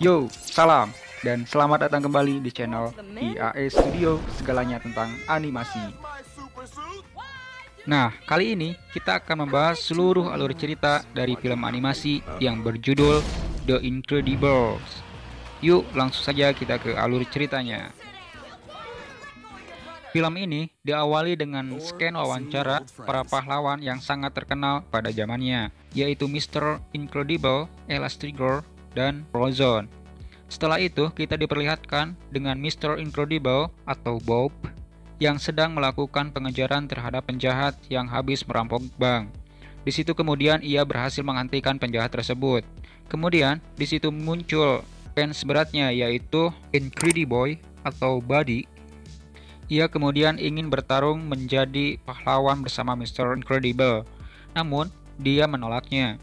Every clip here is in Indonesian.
Yo, salam dan selamat datang kembali di channel IAE Studio, segalanya tentang animasi. Nah, kali ini kita akan membahas seluruh alur cerita dari film animasi yang berjudul The Incredibles. Yuk, langsung saja kita ke alur ceritanya. Film ini diawali dengan scan wawancara para pahlawan yang sangat terkenal pada zamannya, yaitu Mr. Incredible, Elastigirl, dan Frozen. Setelah itu, kita diperlihatkan dengan Mr. Incredible atau Bob yang sedang melakukan pengejaran terhadap penjahat yang habis merampok bank. Di situ kemudian ia berhasil menghentikan penjahat tersebut. Kemudian di situ muncul fans beratnya, yaitu Incrediboy atau Buddy. Ia kemudian ingin bertarung menjadi pahlawan bersama Mr. Incredible, namun dia menolaknya.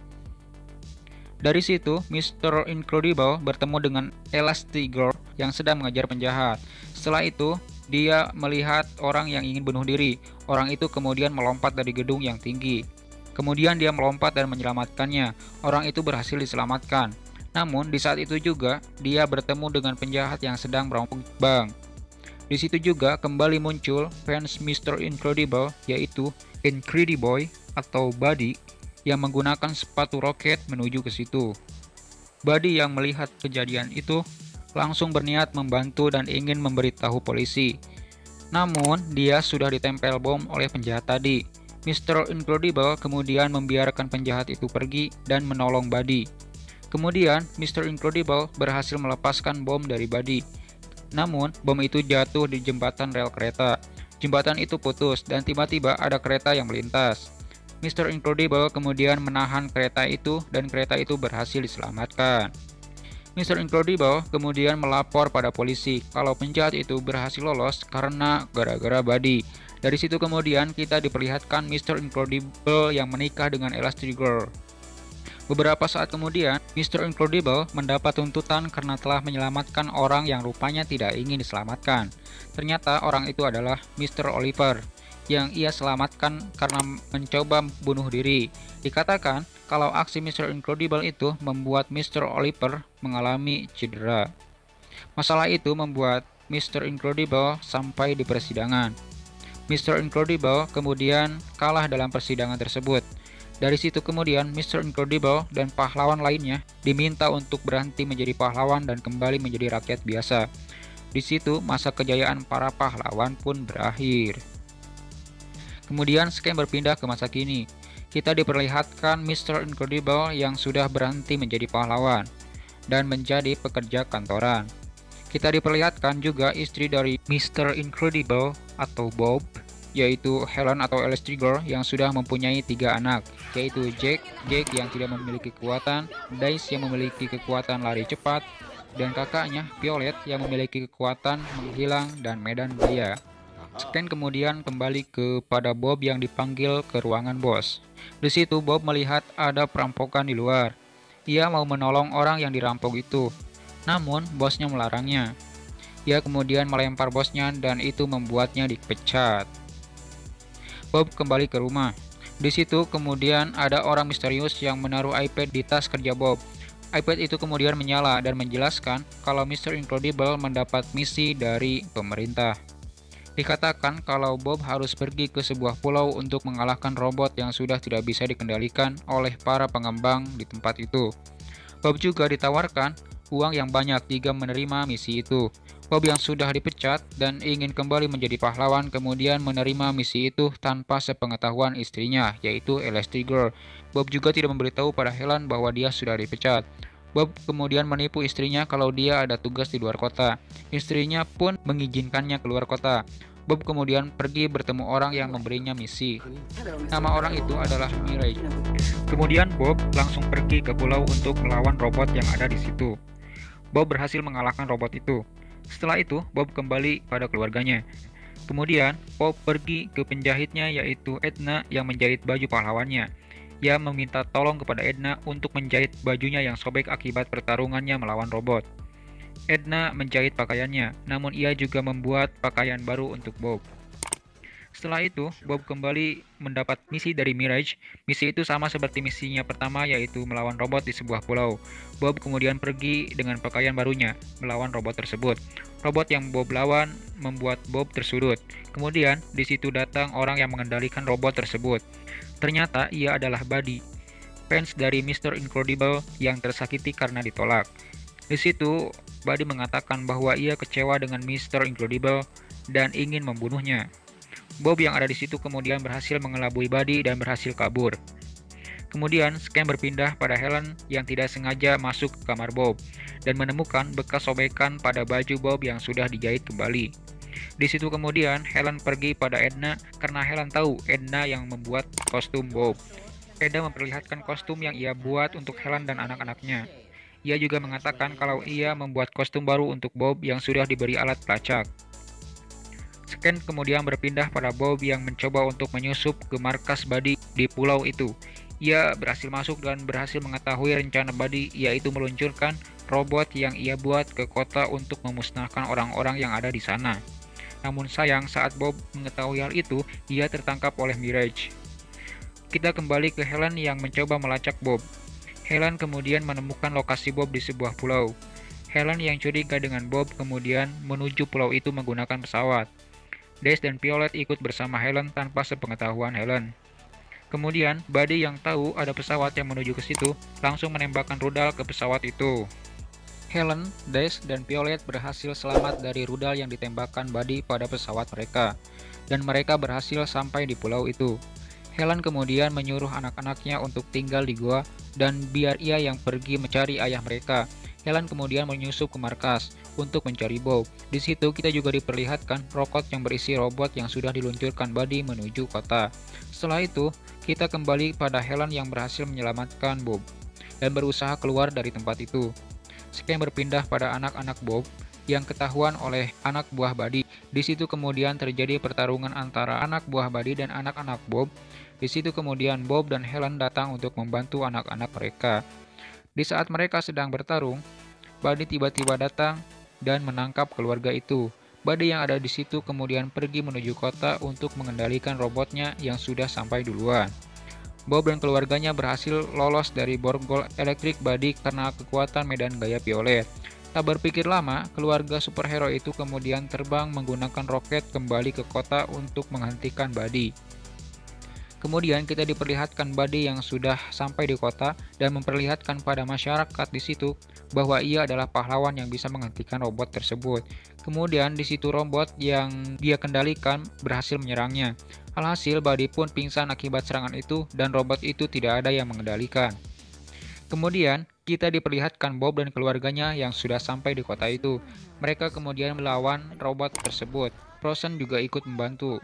Dari situ, Mr. Incredible bertemu dengan Elastigirl yang sedang mengejar penjahat. Setelah itu, dia melihat orang yang ingin bunuh diri. Orang itu kemudian melompat dari gedung yang tinggi. Kemudian dia melompat dan menyelamatkannya. Orang itu berhasil diselamatkan. Namun, di saat itu juga, dia bertemu dengan penjahat yang sedang merampok bank. Di situ juga kembali muncul fans Mr. Incredible, yaitu Incrediboy atau Buddy, yang menggunakan sepatu roket menuju ke situ. Buddy yang melihat kejadian itu langsung berniat membantu dan ingin memberitahu polisi. Namun, dia sudah ditempel bom oleh penjahat tadi. Mr. Incredible kemudian membiarkan penjahat itu pergi dan menolong Buddy. Kemudian, Mr. Incredible berhasil melepaskan bom dari Buddy. Namun, bom itu jatuh di jembatan rel kereta. Jembatan itu putus dan tiba-tiba ada kereta yang melintas. Mr. Incredible kemudian menahan kereta itu dan kereta itu berhasil diselamatkan. Mr. Incredible kemudian melapor pada polisi kalau penjahat itu berhasil lolos karena gara-gara Buddy. Dari situ kemudian kita diperlihatkan Mr. Incredible yang menikah dengan Elastigirl. Beberapa saat kemudian, Mr. Incredible mendapat tuntutan karena telah menyelamatkan orang yang rupanya tidak ingin diselamatkan. Ternyata orang itu adalah Mr. Oliver, yang ia selamatkan karena mencoba bunuh diri. Dikatakan kalau aksi Mr. Incredible itu membuat Mr. Oliver mengalami cedera. Masalah itu membuat Mr. Incredible sampai di persidangan. Mr. Incredible kemudian kalah dalam persidangan tersebut. Dari situ kemudian Mr. Incredible dan pahlawan lainnya diminta untuk berhenti menjadi pahlawan dan kembali menjadi rakyat biasa. Di situ masa kejayaan para pahlawan pun berakhir. Kemudian scan berpindah ke masa kini. Kita diperlihatkan Mr. Incredible yang sudah berhenti menjadi pahlawan dan menjadi pekerja kantoran. Kita diperlihatkan juga istri dari Mr. Incredible atau Bob, yaitu Helen atau Elastigirl yang sudah mempunyai 3 anak, yaitu Jack yang tidak memiliki kekuatan, Daisy yang memiliki kekuatan lari cepat, dan kakaknya Violet yang memiliki kekuatan menghilang dan medan gaya. Scan kemudian kembali kepada Bob yang dipanggil ke ruangan bos. Di situ Bob melihat ada perampokan di luar. Ia mau menolong orang yang dirampok itu, namun bosnya melarangnya. Ia kemudian melempar bosnya dan itu membuatnya dipecat. Bob kembali ke rumah. Di situ kemudian ada orang misterius yang menaruh iPad di tas kerja Bob. iPad itu kemudian menyala dan menjelaskan kalau Mr. Incredible mendapat misi dari pemerintah. Dikatakan kalau Bob harus pergi ke sebuah pulau untuk mengalahkan robot yang sudah tidak bisa dikendalikan oleh para pengembang di tempat itu. Bob juga ditawarkan uang yang banyak jika menerima misi itu. Bob yang sudah dipecat dan ingin kembali menjadi pahlawan kemudian menerima misi itu tanpa sepengetahuan istrinya, yaitu Elastigirl. Bob juga tidak memberitahu pada Helen bahwa dia sudah dipecat. Bob kemudian menipu istrinya kalau dia ada tugas di luar kota. Istrinya pun mengizinkannya keluar kota. Bob kemudian pergi bertemu orang yang memberinya misi. Nama orang itu adalah Mirage. Kemudian Bob langsung pergi ke pulau untuk melawan robot yang ada di situ. Bob berhasil mengalahkan robot itu. Setelah itu, Bob kembali pada keluarganya. Kemudian, Bob pergi ke penjahitnya yaitu Edna yang menjahit baju pahlawannya. Ia meminta tolong kepada Edna untuk menjahit bajunya yang sobek akibat pertarungannya melawan robot. Edna menjahit pakaiannya, namun ia juga membuat pakaian baru untuk Bob. Setelah itu, Bob kembali mendapat misi dari Mirage. Misi itu sama seperti misinya pertama, yaitu melawan robot di sebuah pulau. Bob kemudian pergi dengan pakaian barunya, melawan robot tersebut. Robot yang Bob lawan membuat Bob tersudut. Kemudian, di situ datang orang yang mengendalikan robot tersebut. Ternyata ia adalah Buddy, fans dari Mr. Incredible yang tersakiti karena ditolak. Di situ, Buddy mengatakan bahwa ia kecewa dengan Mr. Incredible dan ingin membunuhnya. Bob yang ada di situ kemudian berhasil mengelabui Buddy dan berhasil kabur. Kemudian, Scan berpindah pada Helen yang tidak sengaja masuk ke kamar Bob dan menemukan bekas sobekan pada baju Bob yang sudah dijahit kembali. Di situ kemudian, Helen pergi pada Edna karena Helen tahu Edna yang membuat kostum Bob. Edna memperlihatkan kostum yang ia buat untuk Helen dan anak-anaknya. Ia juga mengatakan kalau ia membuat kostum baru untuk Bob yang sudah diberi alat pelacak. Scan kemudian berpindah pada Bob yang mencoba untuk menyusup ke markas Buddy di pulau itu. Ia berhasil masuk dan berhasil mengetahui rencana Buddy, yaitu meluncurkan robot yang ia buat ke kota untuk memusnahkan orang-orang yang ada di sana. Namun sayang, saat Bob mengetahui hal itu, ia tertangkap oleh Mirage. Kita kembali ke Helen yang mencoba melacak Bob. Helen kemudian menemukan lokasi Bob di sebuah pulau. Helen yang curiga dengan Bob kemudian menuju pulau itu menggunakan pesawat. Dash dan Violet ikut bersama Helen tanpa sepengetahuan Helen. Kemudian, Buddy yang tahu ada pesawat yang menuju ke situ, langsung menembakkan rudal ke pesawat itu. Helen, Dash, dan Violet berhasil selamat dari rudal yang ditembakkan Buddy pada pesawat mereka, dan mereka berhasil sampai di pulau itu. Helen kemudian menyuruh anak-anaknya untuk tinggal di gua, dan biar ia yang pergi mencari ayah mereka. Helen kemudian menyusup ke markas untuk mencari Bob. Di situ kita juga diperlihatkan roket yang berisi robot yang sudah diluncurkan Buddy menuju kota. Setelah itu, kita kembali pada Helen yang berhasil menyelamatkan Bob dan berusaha keluar dari tempat itu. Scan berpindah pada anak-anak Bob yang ketahuan oleh anak buah Buddy. Di situ kemudian terjadi pertarungan antara anak buah Buddy dan anak-anak Bob. Di situ kemudian Bob dan Helen datang untuk membantu anak-anak mereka. Di saat mereka sedang bertarung, Buddy tiba-tiba datang dan menangkap keluarga itu. Buddy yang ada di situ kemudian pergi menuju kota untuk mengendalikan robotnya yang sudah sampai duluan. Bob dan keluarganya berhasil lolos dari borgol elektrik Buddy karena kekuatan medan gaya Violet. Tak berpikir lama, keluarga superhero itu kemudian terbang menggunakan roket kembali ke kota untuk menghentikan Buddy. Kemudian kita diperlihatkan Buddy yang sudah sampai di kota dan memperlihatkan pada masyarakat di situ bahwa ia adalah pahlawan yang bisa menghentikan robot tersebut. Kemudian di situ robot yang dia kendalikan berhasil menyerangnya. Alhasil Buddy pun pingsan akibat serangan itu dan robot itu tidak ada yang mengendalikan. Kemudian kita diperlihatkan Bob dan keluarganya yang sudah sampai di kota itu. Mereka kemudian melawan robot tersebut. Frozen juga ikut membantu.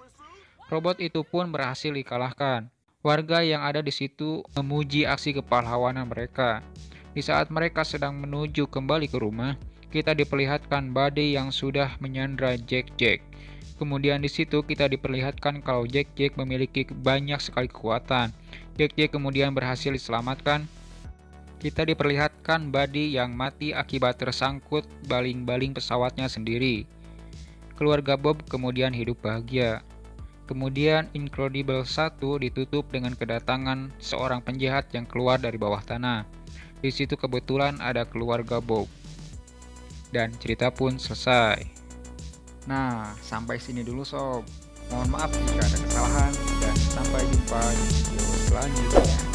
Robot itu pun berhasil dikalahkan. Warga yang ada di situ memuji aksi kepahlawanan mereka. Di saat mereka sedang menuju kembali ke rumah, kita diperlihatkan Buddy yang sudah menyandra Jack. Kemudian di situ kita diperlihatkan kalau Jack memiliki banyak sekali kekuatan. Jack kemudian berhasil diselamatkan. Kita diperlihatkan Buddy yang mati akibat tersangkut baling-baling pesawatnya sendiri. Keluarga Bob kemudian hidup bahagia. Kemudian Incredible 1 ditutup dengan kedatangan seorang penjahat yang keluar dari bawah tanah. Di situ kebetulan ada keluarga Bob. Dan cerita pun selesai. Nah, sampai sini dulu sob. Mohon maaf jika ada kesalahan dan sampai jumpa di video selanjutnya.